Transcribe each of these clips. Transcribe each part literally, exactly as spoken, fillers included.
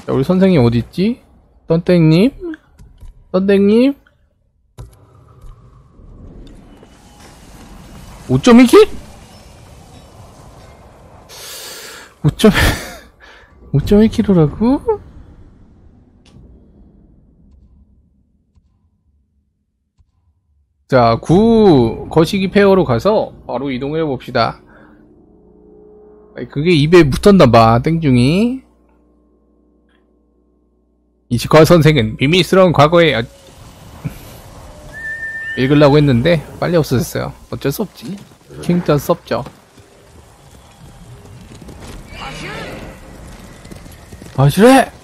자, 우리 선생님 어디있지? 떤땡님? 떤땡님? 오 점 일 킬? 오 점 일 킬로라고? 자, 구 거시기 페어로 가서 바로 이동해 봅시다. 그게 입에 묻었나봐, 땡중이. 이치과 선생은 비밀스러운 과거에 아... 읽으려고 했는데 빨리 없어졌어요. 어쩔 수 없지. 킹전 섭죠. 아시래!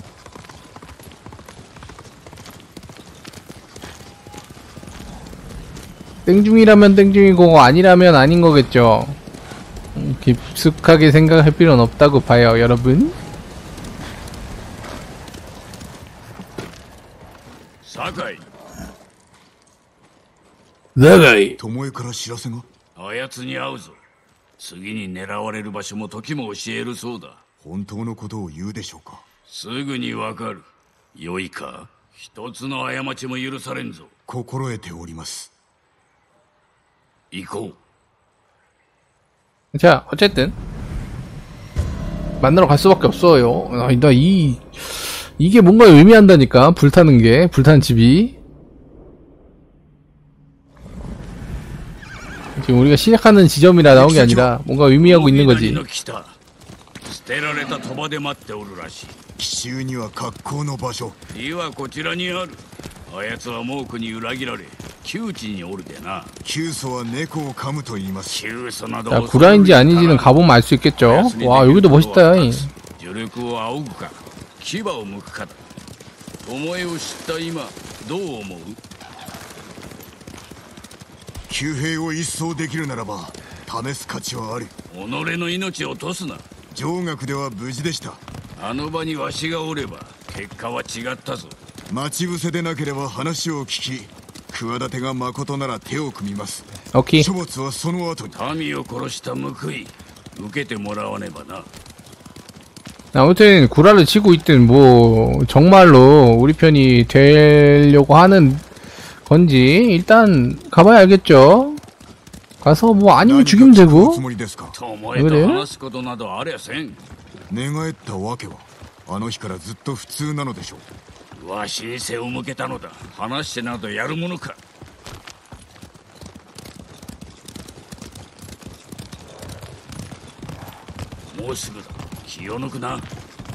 땡중이라면 땡중이고 아니라면 아닌 거겠죠. 깊숙하게 생각할 필요는 없다고 봐요, 여러분. 사카이. 사카이. 巴から知らせが。 あやつに会うぞ。次に狙われる場所も時も教えるそうだ。 本当のことを言うでしょうか。 すぐにわかる。良いか。一つの過ちも許されんぞ。 心得ております。 行こう。 자, 어쨌든 만나러 갈 수밖에 없어요. 아, 나 이 이게 뭔가 의미한다니까. 불타는 게, 불타는 집이. 지금 우리가 시작하는 지점이라 나온 게 아니라 뭔가 의미하고 있는 거지. 捨てられた鳥羽で待っておるらしい。 奇襲には格好の場所。 いはこちらにある。あやつは猛虎に裏切られ窮地におるでな。 急祖は猫を噛むと言います。 자, 구라인지 아닌지는 가보면 알 수 있겠죠. 와, 여기도 멋있다. 助力を仰ぐか牙を剥くかだ。巴を知った今どう思う？ 旧兵を一掃できるならば試す価値はある。 己の命を落とすな。 上学では無事でした。 あの場にわしがおれば結果は違ったぞ。 待ち伏せでなければ話を聞き、企てが誠なら手を組みます。 オッケー。 処罰はその後に。 民を殺した報い受けてもらわねばな。 아무튼 구라를 치고 있든 뭐 정말로 우리 편이 되려고 하는 건지 일단 가봐야 알겠죠. 가서 뭐 아니면 죽이면 되고. 왜 그래요? 寝返ったわけはあの日からずっと普通なのでしょう。 わしに背を向けたのだ。話してなどやるものか。もうすぐだ。気を抜くな。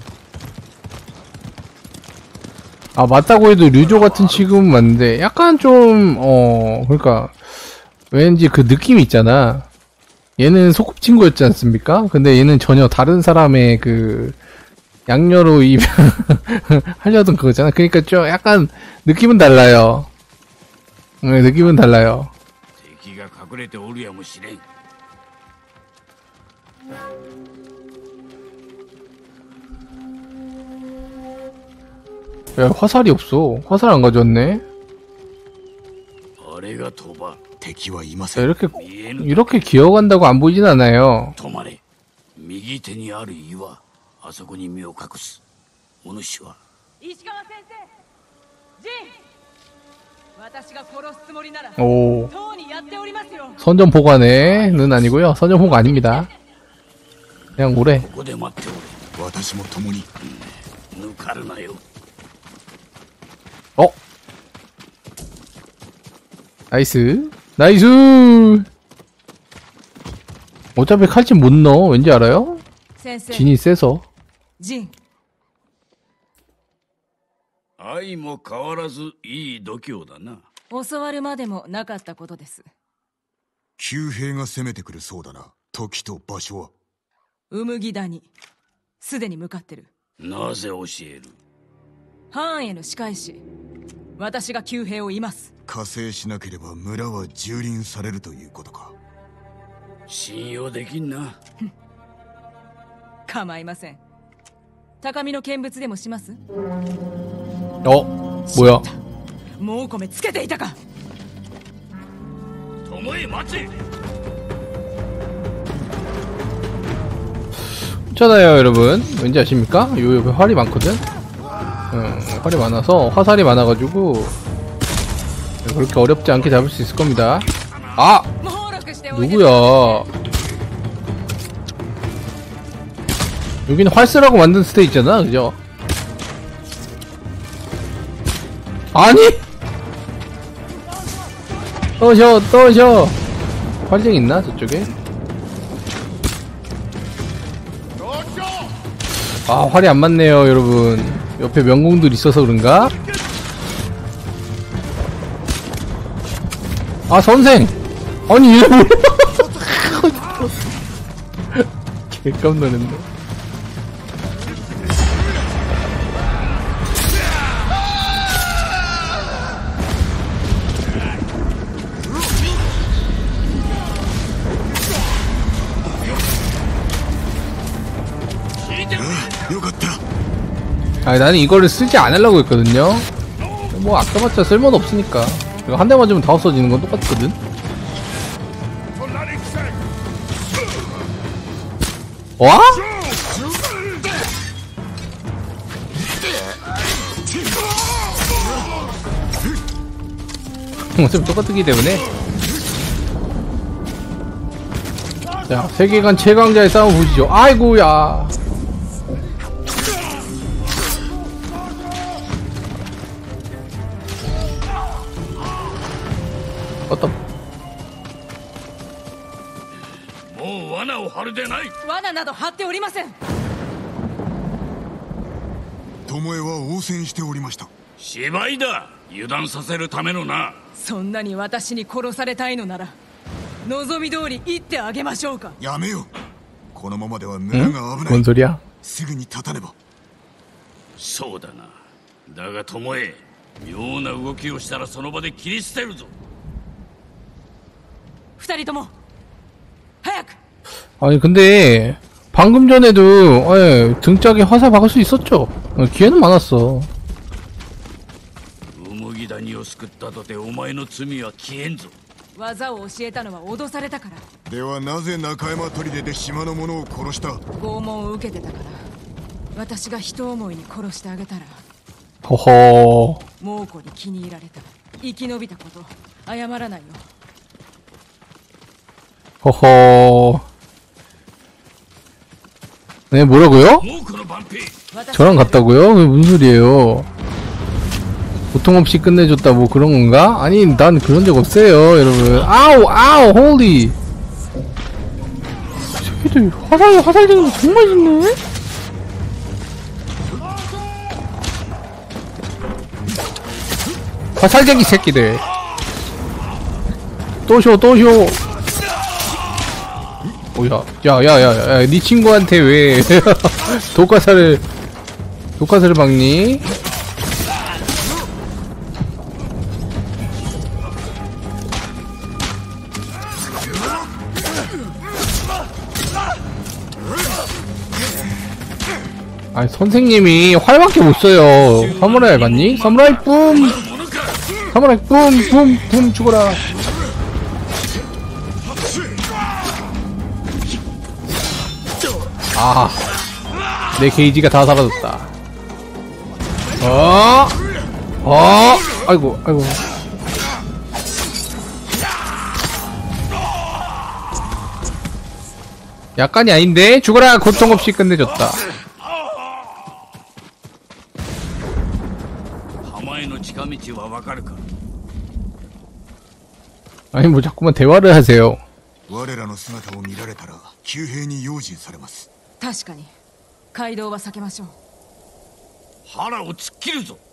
아, 맞다고 해도 류조 같은 취급은 맞는데 약간 좀 어 그러니까 왠지 그 느낌이 있잖아. 얘는 소꿉친구였지 않습니까? 근데 얘는 전혀 다른 사람의 그 양녀로 입 하려던 그거잖아. 그러니까 좀 약간 느낌은 달라요. 네, 느낌은 달라요. 야, 화살이 없어. 화살 안 가져왔네. 자, 이렇게 이렇게 기어간다고 안 보이진 않아요. 오. 선전 보관에는 아니고요. 선전 보관 아닙니다. 그냥 오래. 어? 나이스. 나이스! 어차피 칼집 못 넣어. 왠지 알아요? 진이 세서. 진. 相も変わらずいい度胸だな。 教わるまでもなかったことです。 旧兵が攻めてくるそうだな。時と場所は。 うむぎ谷。すでに向かってる。 なぜ教える？ 藩への仕返し。私が旧兵をいます。 加勢しなければ村は蹂躙されるということか。 信用できんな。 構いません。高みの見物でもします？ 어? 뭐야? もう米つけていたか。 巴待ち。 없잖아요 여러분. 왠지 아십니까? 요 옆에 활이 많거든. 응, 활이 많아서 화살이 많아가지고 그렇게 어렵지 않게 잡을 수 있을 겁니다. 아! 누구야? 여기는 활 쓰라고 만든 스테이 있잖아, 그죠? 아니! 떠셔, 떠셔! 활쟁이 있나, 저쪽에? 아, 활이 안 맞네요, 여러분. 옆에 명공들 있어서 그런가? 아, 선생! 아니, 얘 뭐야? 개깜 놀랐네. 아, 나는 이거를 쓰지 않으려고 했거든요. 뭐 아까봤자 쓸모도 없으니까. 이거 한 대 맞으면 다 없어지는 건 똑같거든. 와? 어차피 똑같기 때문에. 자, 세계관 최강자의 싸움 보시죠. 아이고야. 어떤? もう罠を張るでない。 罠など張っておりません。 巴は応戦しておりました。 芝居だ。油断させるためのな。 そんなに私に殺されたいのなら望み通り言ってあげましょうか。 やめよ。このままでは村が危ない。 뭔 소리야? すぐに立たねば。 そうだな。だが巴、妙な動きをしたらその場で切り捨てるぞ。 二人とも早く。 아니 근데 방금 전에도 예, 등짝에 화살 박을 수 있었죠. 어, 기회는 많았어. 麦谷を救ったとてお前の罪は消えんぞ。 技を教えたのは脅されたから。 ではなぜ中山砦で島の者を殺した？ 拷問を受けてたから。私が人思いに殺してあげたら 허허. 猛虎に気に入られた。生き延びたこと謝らないよ。 허허. 네, 뭐라고요? 猛虎の番兵。 저랑 같다고요? 그게 무슨 소리예요? 고통 없이 끝내줬다 뭐 그런 건가? 아니, 난 그런 적 없어요, 여러분. 아우, 아우, 홀리. 새끼들 화살, 화살 되는 거 정말 있네? 화살쟁이 새끼들. 또쇼, 또쇼. 오야, 야, 야, 야, 야, 니 친구한테 왜 독화살을 독화살을 박니? 아니 선생님이 활밖에 못 써요. 사무라이 맞니? 사무라이 뿜! 사무라이 뿜! 뿜! 뿜! 죽어라. 아, 내 게이지가 다 사라졌다. 어, 어, 아이고, 아이고. 약간이 아닌데 죽어라. 고통 없이 끝내줬다. 浜への近道はわかるか？ 아니 뭐 자꾸만 대화를 하세요. 我らの姿を見られたら急兵に用心されます。 確かに街道は避けましょう。 腹を突っ切るぞ。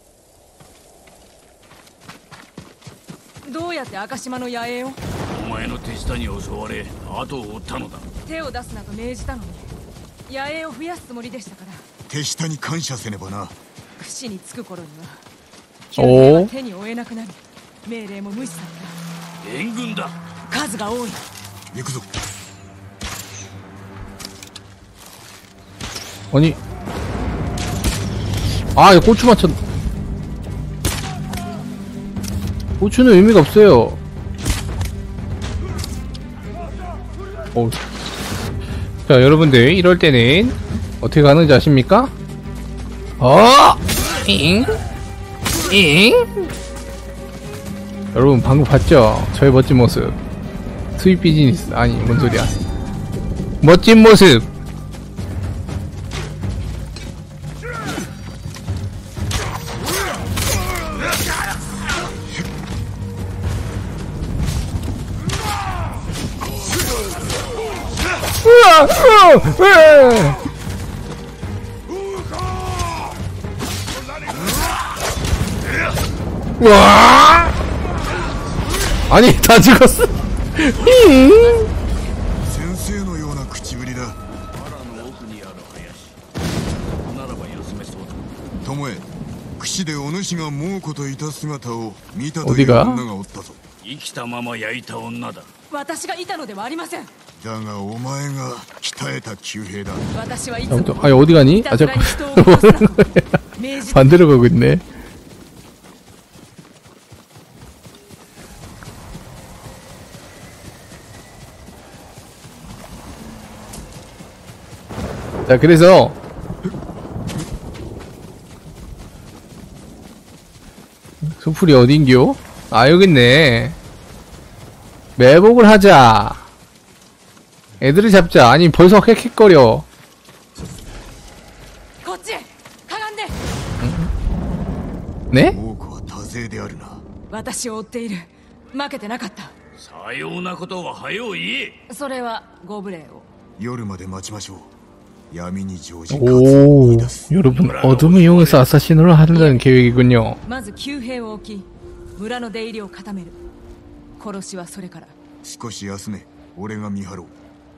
どうやって赤島の野営を？ お前の手下に襲われ後を追ったのだ。 手を出すなと命じたのに野営を増やすつもりでしたから。 手下に感謝せねばな。 串につく頃にはおお救兵は手に負えなくなり命令も無視され援軍だ。 た。数が多い。 行くぞ。 아니, 아, 이거 고추 맞췄. 고추는 의미가 없어요. 오. 자, 여러분들, 이럴 때는 어떻게 가는지 아십니까? 어! 잉? 잉? 여러분 방금 봤죠? 저의 멋진 모습. 스윗 비즈니스. 아니 뭔 소리야. 멋진 모습. 으아! 으아! 으아! 와! 아니 다 죽었어. 先生のような口ぶりだ。 腹の奥にある林ならば休めそうだ。 巴、櫛でお主が猛虎といた姿を見たというおでが女がおったぞ。 生きたまま焼いた女だ。 私がいたのではありません。 だがお前が鍛えた旧兵だ。 私はいつも 아니 어디 가니? い 아 たずら 자꾸 に人を殺すなと命じて 반대로 가고 있네. 자 그래서 소풀이 어딘겨? 아 여깄네. 매복을 하자. 애들을 잡자. 아니 벌써 헥헥거려. こっちへかがんで 네? 猛虎は多勢であるな。 私を追っている。負けてなかった。 さようなことは早う言え。 それはご無礼を。 夜まで待ちましょう。闇に常時活を 오 見出す。 여러분 어둠을 이용해서 아사시노를 하려는 계획이군요. まず旧兵を置き村の出入りを固める。殺しはそれから。 少し休め。俺が見張ろう。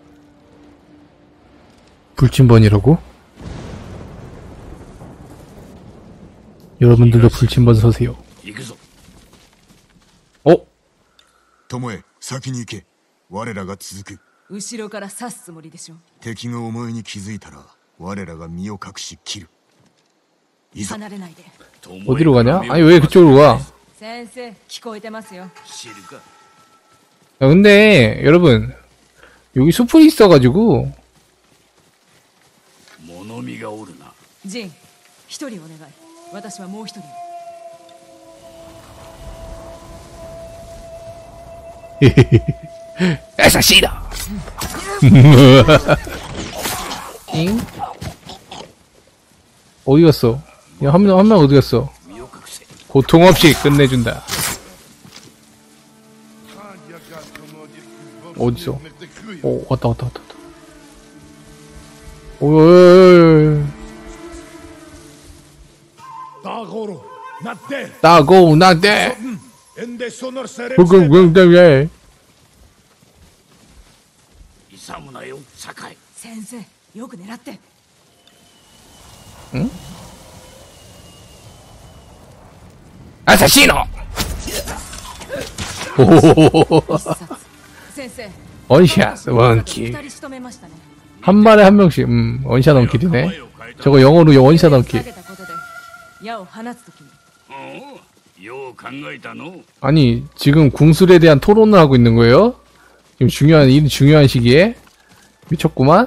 불침번이라고? 여러분들도 불침번 서세요. 行くぞ。 어? 巴、先に行け。我らが続く。 後ろから刺すつもりでしょ。 敵がお前に気づいたら我らが身を隠し切る。いざ。 離れないで。 어디로 가냐? 아니 왜 그쪽으로 가? 先生聞こえてますよ。 知るか。 야, 근데 여러분 여기 숲이 있어가지고 物見がおるな。 ジン一人お願い。私はもう一人を。 아사시노! 잉? 어디 갔어? 야, 한 명, 한 명 어디 갔어? 身を隠せ。 고통 없이 끝내준다. 어딨어? 오, 왔다, 왔다, 왔다. 왔다. 오이, Tagoro, not dead. 따고, 나대! En deshonor seremos. 그그그그 勇むなよ、酒井。 先生よく狙って。 아사시노! 오, 先生 원샷, 원킬. 二人仕留めましたね。 한 발에 한 명씩, 음, 원샷 원킬이네. 저거 영어로 원샷 원킬. 下げたことで矢を放つときに。 おう、よう考えたの。 아니, 지금 궁술에 대한 토론을 하고 있는 거예요? 지금 중요한, 이 중요한 시기에? 미쳤구만?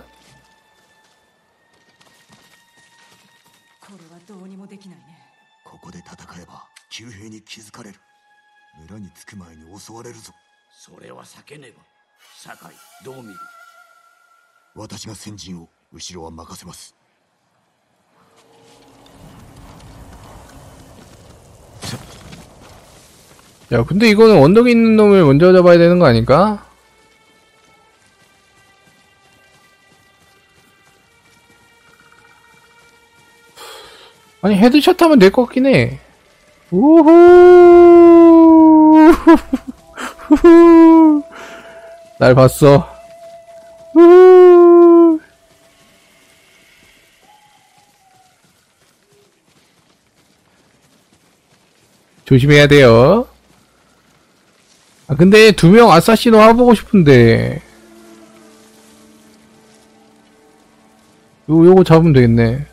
これはどうにもできないね。 ここで戦えば旧兵に気づかれる。村に着く前に襲われるぞ。 それは避けねば。酒井、どう見る。 私が先陣を、後ろは任せます。 야, 근데 이거는 언덕에 있는 놈을 먼저 잡아야 되는 거 아닐까? 아니, 헤드샷 하면 될 것 같긴 해. 우후! 후후! 날 봤어. 우후! 조심해야 돼요. 아, 근데 두 명 아사시노 해보고 싶은데. 요, 요거 잡으면 되겠네.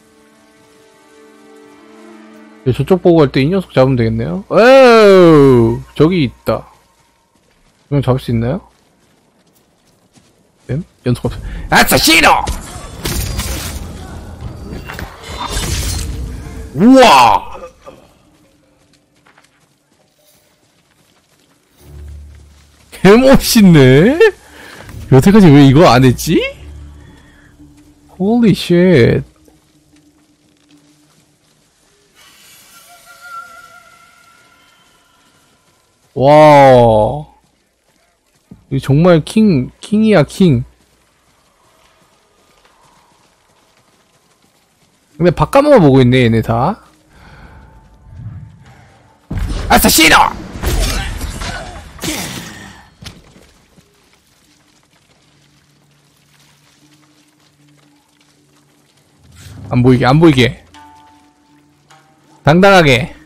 저쪽 보고 갈 때 이 녀석 잡으면 되겠네요. 에우, 저기 있다. 이건 잡을 수 있나요? 뱀? 연속 없어. 아사시노! 우와! 개멋있네? 여태까지 왜 이거 안 했지? Holy shit. 와. 이거 정말 킹, 킹이야, 킹. 근데 바깥만 보고 있네, 얘네 다. 아사시노! 안 보이게, 안 보이게. 당당하게.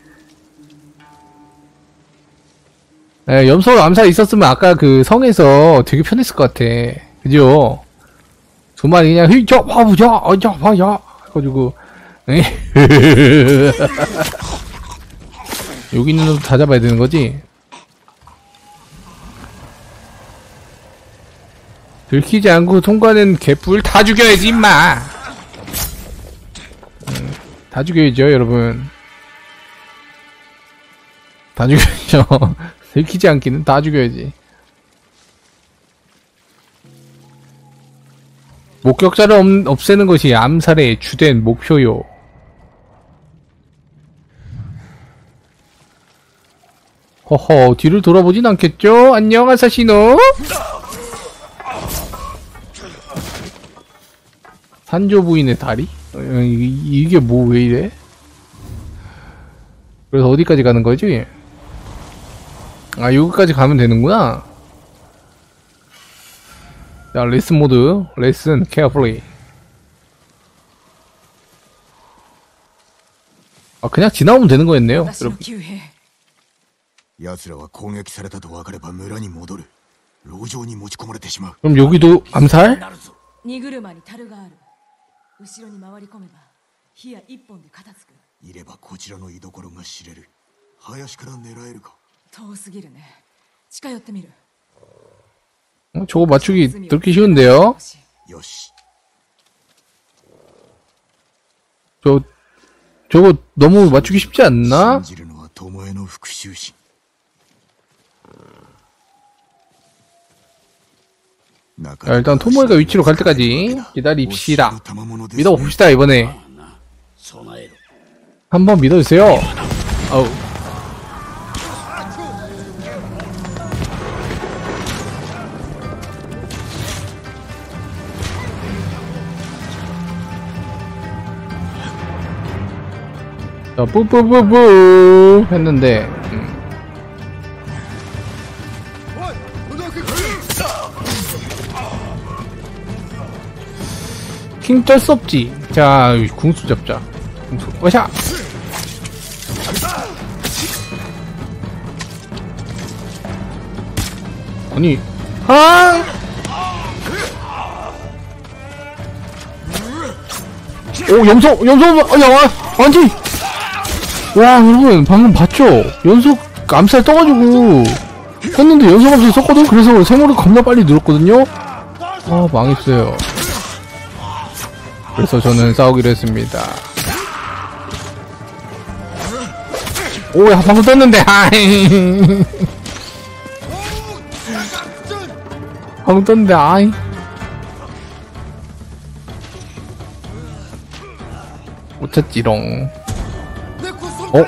에, 염소 암살 있었으면 아까 그 성에서 되게 편했을 것 같아. 그죠? 두 마리 그냥 휘저 와부자 어저 와야 해가지고 여기 있는 놈도 다 잡아야 되는 거지? 들키지 않고 통과하는 개뿔 다 죽여야지 임마. 음, 다 죽여야죠 여러분. 다 죽여야죠. 들키지 않기는 다 죽여야지. 목격자를 없, 없애는 것이 암살의 주된 목표요. 허허, 뒤를 돌아보진 않겠죠? 안녕, 아사시노? 산조 부인의 다리? 어, 이, 이게 뭐 왜 이래? 그래서 어디까지 가는 거지? 아, 여기까지 가면 되는구나. 자, 레슨 모드. 레슨 carefully. 아, 그냥 지나오면 되는 거였네요. 私の 여러분. 旧兵奴らは攻撃されたと分かれば村に戻る。牢城に持ち込まれてしまう。 그럼 여기도 암살? 荷車に樽がある。後ろに回り込めば火や一本で片付く。 いればこちらの居所が知れる。林から狙えるか。 遠すぎるね。近寄ってみる。 어, 저거 맞추기 그렇게 쉬운데요? よし。 저, 저거 너무 맞추기 쉽지 않나? 信じるのは巴の復讐心。 자, 일단 토모이가 위치로 갈 때까지 기다립시다. 믿어봅시다 이번에. 한번 믿어주세요. 어우. 자, 뿌뿌뿌뿌 했는데 음. 킹 쩔 수 없지. 자, 궁수 잡자. 궁수. 와샤. 아니, 아! 오, 염소, 염소, 어, 야, 와, 완전. 와, 여러분, 방금 봤죠? 연속 암살 떠가지고 했는데 연속 암살 썼거든. 그래서 세모를 겁나 빨리 늘었거든요. 아, 망했어요. 그래서 저는 싸우기로 했습니다. 오야 방금 떴는데 아이 방금 떴는데 아이 못 찾지롱. 어?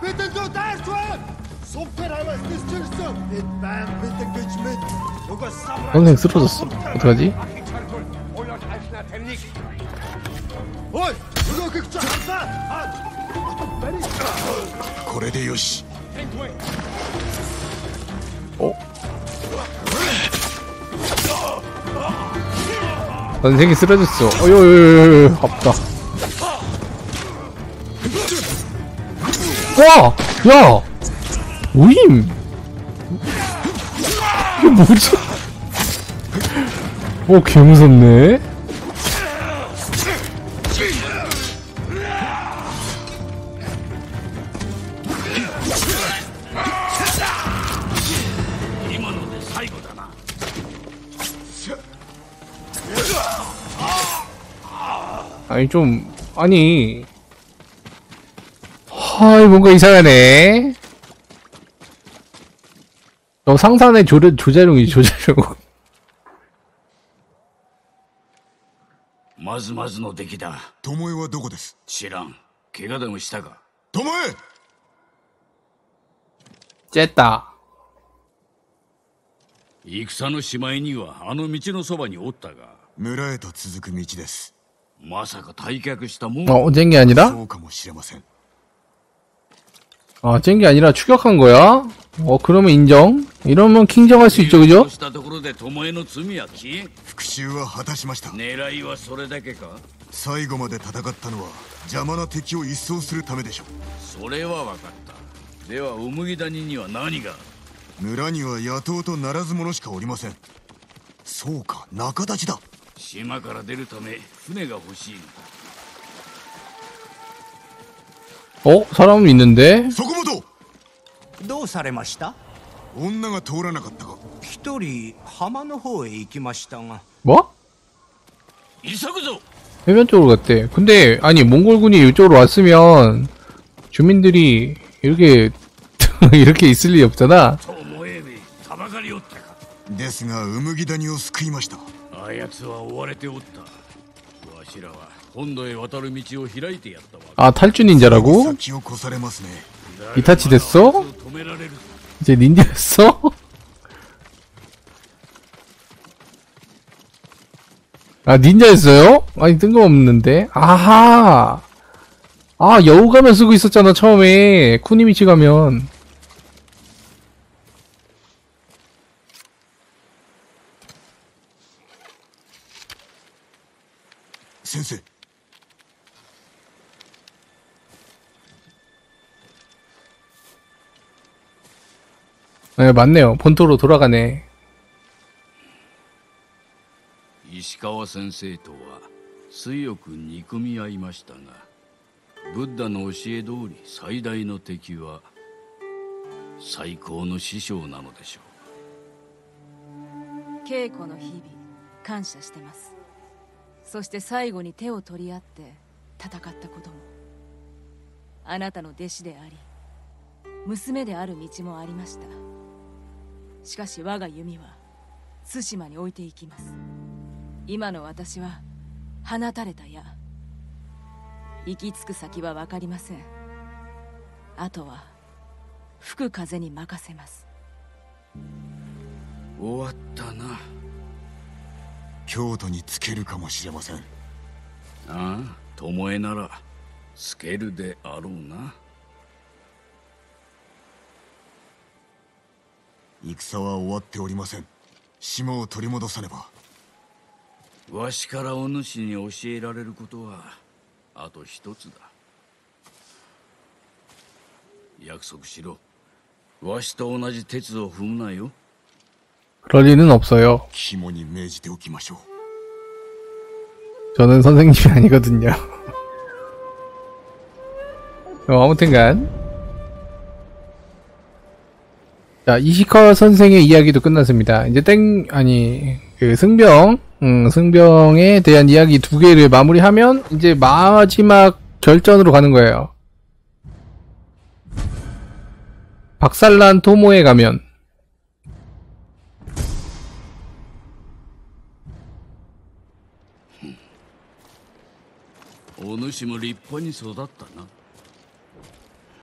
선생 쓰러졌어. 어떡하지? これでよし。 어? 선생이 쓰러졌어. 어여여여여 아프다. 와! 야! 오임! 이게 뭐지? 오, 개무섭네. 아니 좀 아니 아, 뭔가 이상하네. 어, 상산의 조, 조자룡이 조자룡. まずまずの出来だ。 巴はどこです？ 知らん。怪我でもしたか？ 巴！ 쨌다. 戦のしまいにはあの道のそばにおったが。 村へと続く道です。 まさか退却したもん。 어, 쨘 게 아니라? そうかもしれません。 아, 쨘 게 아니라 추격한 거야? 어, 그러면 인정. 이러면 킹정할 수 있죠, 그죠? したところで巴の罪は消えん。 復讐は果たしました。 狙いはそれだけか？ 最後まで戦ったのは邪魔な敵を一掃するためでしょそれは分かった。ではお麦谷には何がある？ 村には野党とならず者しかおりません。そうか、仲立ちだ。 島から出るため船が欲しいのだ。 어? 사람은 있는데? そこもどう？ どうされました？ 女が通らなかったか？ 一人浜の方へ行きましたが。 뭐? 急ぐぞ。 해변 쪽으로 갔대. 근데, 아니, 몽골군이 이쪽으로 왔으면, 주민들이, 이렇게, 이렇게 있을 리 없잖아. 巴めたばかりおったか。 ですが、ウムギ谷を救いました。 あやつは追われておった。わしらは本土へ渡る道を開いてやったわ。 아, 탈주 닌자라고? 先を越されますね。 이타치 됐어? 止められる。 이제 닌자였어? 아, 닌자였어요? 아니, 뜬금없는데? 아하! 아, 여우 가면 쓰고 있었잖아, 처음에. 쿠니미치 가면. 선생. 네, 맞네요. 본토로 돌아가네. 石川先生とは強く憎み合いましたが、ブッダの教え通り最大の敵は最高の師匠なのでしょう。稽古の日々感謝してます。そして最後に手を取り合って戦ったことも、あなたの弟子であり娘である道もありました。しかし我が弓は対馬に置いていきます。今の私は放たれた矢。行き着く先は分かりません。あとは吹く風に任せます。 終わったな。 京都につけるかもしれません。 ああ、巴ならつけるであろうな。 戦は終わっておりません。島を取り戻さねば。 わしからお主に教えられることはあと一つだ。約束しろ。わしと同じ鉄を踏むなよ。 그럴 리는 없어요. 肝に銘じておきましょう。 저는 선생님이 아니거든요. 어, 아무튼간 자, 이시카 선생의 이야기도 끝났습니다. 이제 땡 아니 그 승병 음, 승병에 대한 이야기 두 개를 마무리하면 이제 마지막 결전으로 가는 거예요. 박살난 토모에 가면 お主も立派に育ったな。